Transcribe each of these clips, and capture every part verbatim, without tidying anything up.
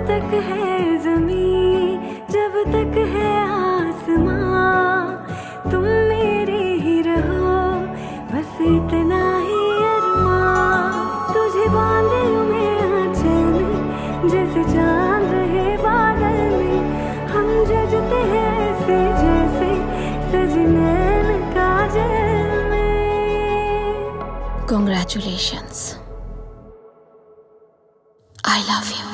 तक है ज़मीं, जब तक है आसमां, तुम मेरे ही रहो, बस इतना ही अरमां। तुझे बांधे लूं मैं आंचल में, जैसे चांद रहे बादल में, हम जजते हैं ऐसे जैसे सजे नैन काजल में। Congratulations. I love you.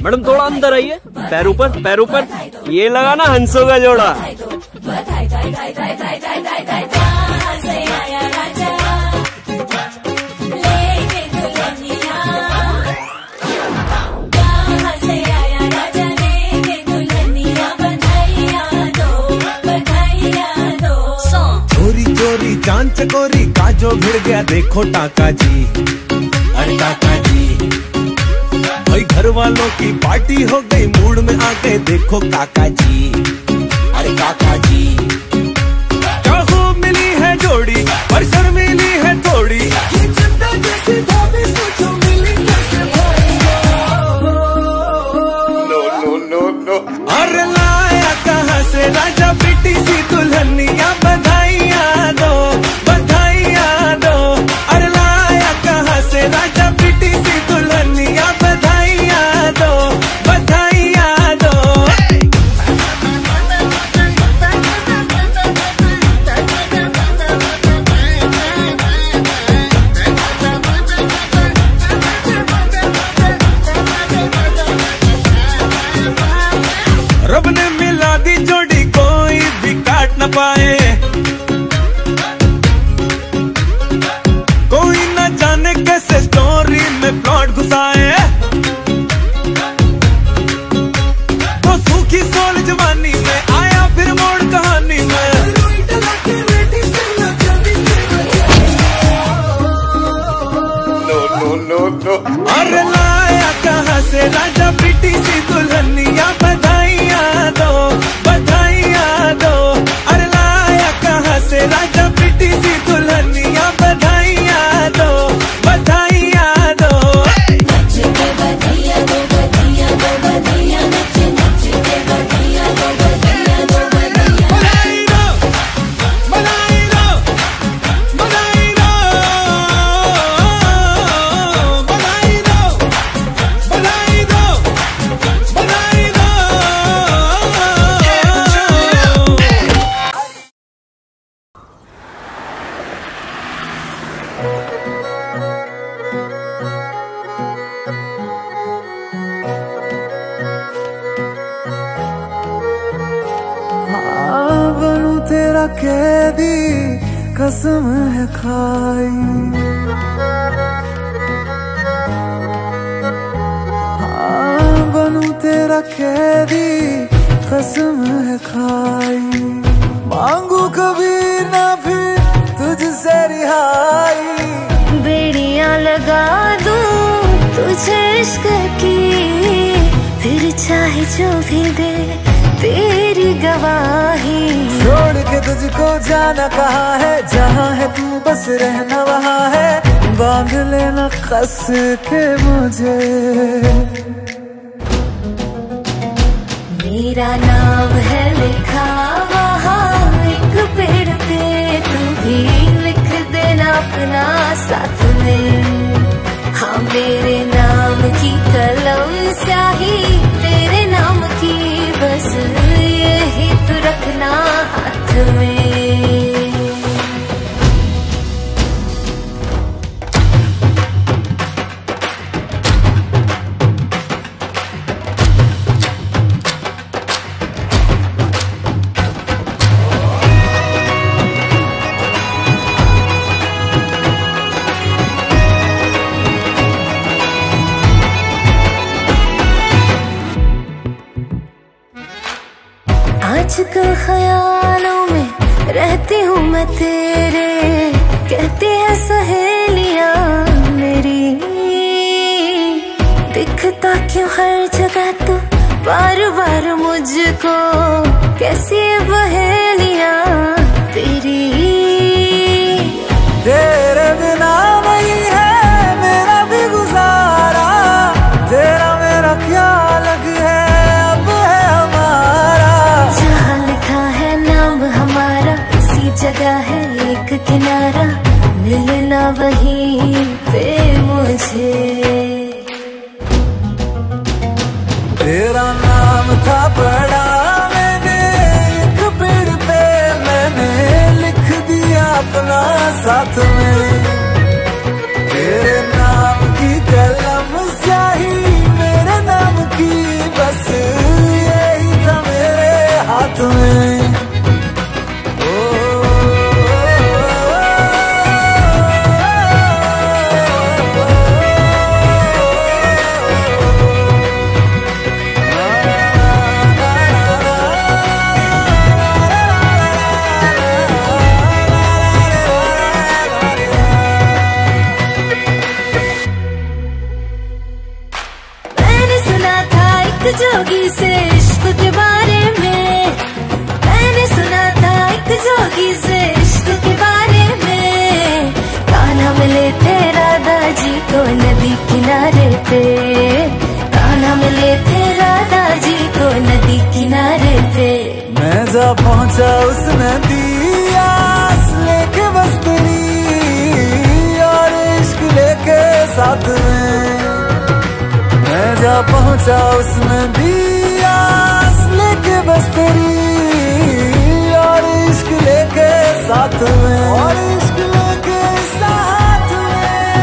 Madam थोड़ा अंदर आइए, पैर ऊपर, पैर ऊपर। ये लगा ना हंसों का जोड़ा। चांद चकोरी का जो भिड़ गया देखो टाका जी, अरे टाका जी। भाई घर वालों की पार्टी हो गई, मूड में आ गए देखो काका जी, अरे काका जी। क्या खूब मिली है जोड़ी पर शर्मीली है थोड़ी, ये चंदा जैसी भाभी मुझे मिली कैसे भाई। No no no no. अरे लाया कहाँ से राजा बेटी सी दुल्हनिया, बधाइयाँ दो बधाइयाँ दो। अरे लाया कहाँ से राजा बेटी सी दुल्हनिया, बधाइयाँ दो बधाइयाँ दो। रब ने मिला दी जोड़ी, कोई भी काट न पाए। कोई न जाने कैसे स्टोरी में प्लॉट घुसाए। तो सूखी सोल जवानी में आया फिर मोड़ कहानी में। No no no no. अरे लाया कहाँ से राजा बेटी सी दुल्हनिया, बधाइयाँ दो बधाइयाँ दो। अरे लाया कहाँ से राजा बेटी सी दुल्हनिया, बधाइयाँ दो बधाइयाँ दो। नच के बधाइयाँ दो बधाइयाँ दो बधाइयाँ, नच नच के बधाइयाँ दो बधाइयाँ दो बधाइयाँ। बधाई दो बधाई दो बधाई दो बधाई दो बधाई दो बधाई दो। हाँ बनूं तेरा कैदी कसम है खाई, हाँ बनूं तेरा कैदी कसम है खाई। मांगू कभी ना फिर तुझसे रिहाई, बेड़ियां लगा दूं तुझे इश्क की, फिर चाहे जो भी दे तेरी गवाही। छोड़ के तुझको जाना कहाँ है, जहाँ है तू बस रहना वहाँ है। बांध लेना कस के मुझे, मेरा नाम है लिखा वहाँ एक पेड़ पे, तू भी लिख देना अपना साथ में। हाँ मेरे नाम की कलम स्याही, तेरे नाम की बस यही तो रखना हाथ में। आजकल ख्यालों में रहती हूँ मैं तेरे, कहती है सहेलियाँ मेरी। दिखता क्यों हर जगह तू बार बार मुझको, कैसी पहेलियाँ तेरी। तेरे बिना नहीं है मेरा भी गुजारा, तेरा मेरा क्या लग है अब है हमारा। जहाँ लिखा है नाम हमारा उसी जगह है एक किनारा, मिलना वहीं पे मुझे। तेरा नाम था पड़ा मैंने एक पेड़ पे, मैंने लिख दिया अपना साथ में। तेरे नाम की कलम स्याही मेरे नाम की को नदी किनारे पे, कान्हा मिले थे राधा जी को नदी किनारे पे। मैं जा पहुंचा उस नदी आस लेके बस तेरी और इश्क लेके साथ में। मैं जा पहुंचा उस नदी आस लेके बस तेरी और इश्क लेके साथ में, और इश्क लेके साथ में।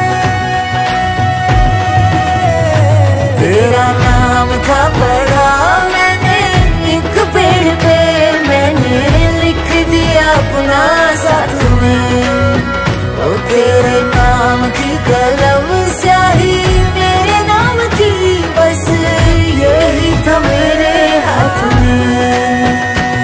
तेरा नाम था पढ़ा मैंने एक पेड़ पे, मैंने लिख दिया अपना साथ में। ओ तेरे नाम की कलम स्याही मेरे नाम की, बस यही था मेरे हाथ में।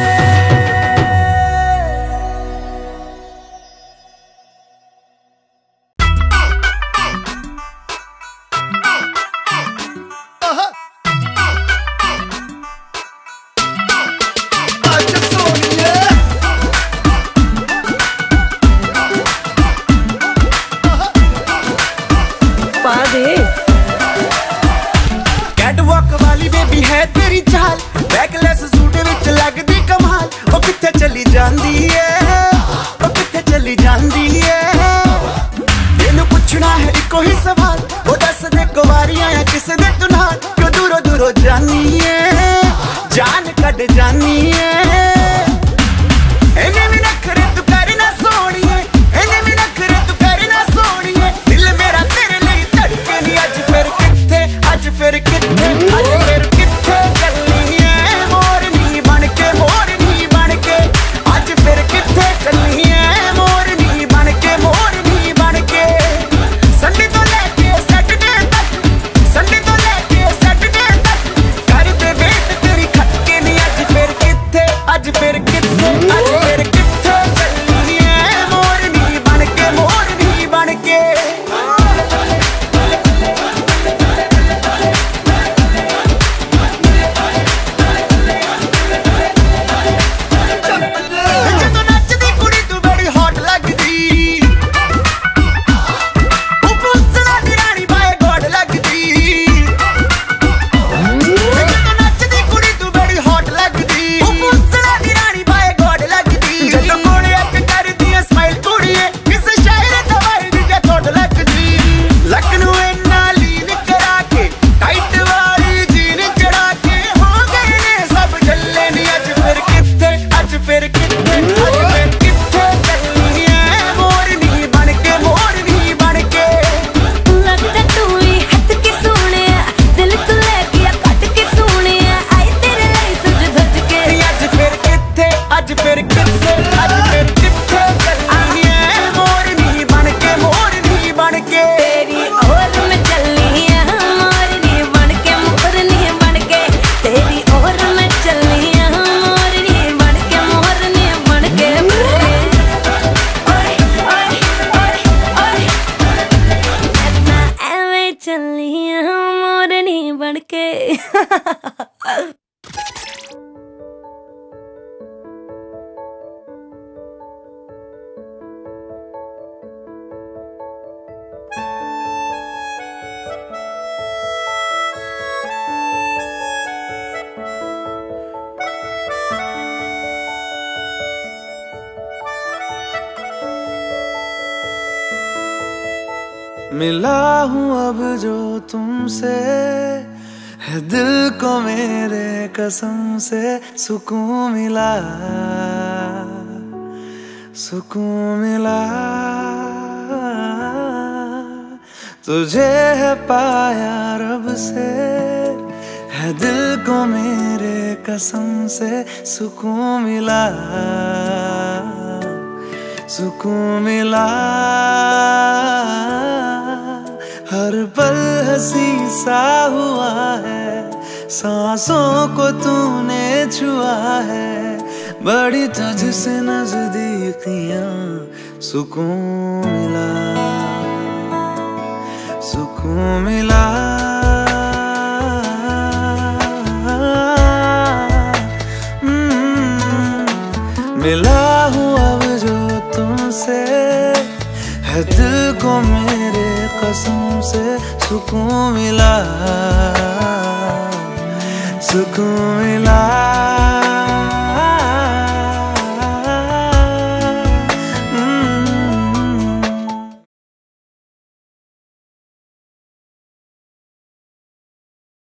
कैटवॉक वाली बेबी है तेरी चाल, बैकलेस सूट विच लगदी कमाल। ओ किथे चली जांदी है, ओ किथे चली जांदी है। तेनू पुछना है इको ही सवाल, ओ दस दे कुवारियां या किस दे तू नाल, क्यों दूरों दूरों जानी है, जान कट जानी है। इन्हें भी नखरे तू कर ना सोनिए, इन्हें भी नखरे तू कर ना सोनिए। दिल मेरा तेरे लिए धड़के नी, अज फिर किथे, अज फिर किथे, अज फिर किथे चलनी है मोरनी बनके, मोरनी बनके। अज फिर किथे चलनी है मोरनी बनके, मोरनी बनके। संडे तो लेके सैटरडे तक, संडे तो लेके सैटरडे तक कर दे वेट तेरी खटके नी। अज फिर किथे, अज फिर किथे, अज फिर किथे चलनी है मोरनी बनके, मोरनी बनके। ਜਦੋਂ ਨੱਚਦੀ ਕੁੜੀ ਤੂੰ ਬੜੀ ਹੌਟ ਲੱਗਦੀ, ਉਹ ਪੁੱਛਣਾ ਦੀ ਰਾਣੀ ਬਾਏ ਗੋਡ ਲੱਗਦੀ। ਜਦੋਂ ਨੱਚਦੀ ਕੁੜੀ ਤੂੰ ਬੜੀ ਹੌਟ ਲੱਗਦੀ, ਉਹ ਪੁੱਛਣਾ ਦੀ ਰਾਣੀ ਬਾਏ ਗੋਡ ਲੱਗਦੀ। ਜਦੋਂ ਕੋਲੇ ਅੱਖ ਕਰਦੀ ਐ ਸਮਾਈਲ ਕੁੜੀਏ, ਕਿਸੇ ਸ਼ਾਇਰ ਦਵਾਈ ਦੀ ਜੇ ਥੋੜ ਲੱਗਦੀ। ਲੱਕ ਨੂੰ ਇੰਨਾ ਲੀਨ ਕਰਾ ਕੇ, ਟਾਈਟ ਵਾਲੀ ਜੀਨ ਚੜਾ ਕੇ, ਹੋ ਗਏ ਨੇ ਸਭ ਜੱਲੇ ਨੀ। ਅੱਜ ਫਿਰ ਕਿੱਥੇ, ਅੱਜ ਫਿਰ ਕਿੱਥੇ, ਅੱਜ ਫਿਰ ਕਿੱਥੇ ਚੱਲਣੀ ਐ ਮੋਰਨੀ ਬਣਕੇ, ਮੋਰਨੀ ਬਣਕੇ। लगता तू ही हट के सोनिया, दिल तू ले गया कट के सोनिया, आई तेरे लिए सज धज के। ਅੱਜ ਫਿਰ ਕਿੱਥੇ, ਅੱਜ ਫਿਰ ਕਿੱਥੇ, ਅੱਜ ਫਿਰ ਕਿੱਥੇ ਚੱਲਣੀ ਐ ਮੋਰਨੀ ਬਣਕੇ, ਮੋਰਨੀ ਬਣਕੇ। तेरी ओर में चलनी है मोरनी बनके, मोरनी बनके। तेरी ओर में चलनी है मोरनी बनके, मोरनी बनके। ओए ओए ओए ओए, मैं ऐवें चलनी है मोरनी बनके। मिला हूँ अब जो तुमसे, है दिल को मेरे कसम से सुकून मिला, सुकून मिला। तुझे है पाया रब से, है दिल को मेरे कसम से सुकून मिला, सुकून मिला। हर पल हंसी सा हुआ है, सांसों को तूने छुआ है, बड़ी तुझसे नजदीकियां सुकून मिला, सुकून मिला। मिला हूँ अब जो तुमसे, है दिल को मेरे कसम से सुकून मिला, सुकून मिला।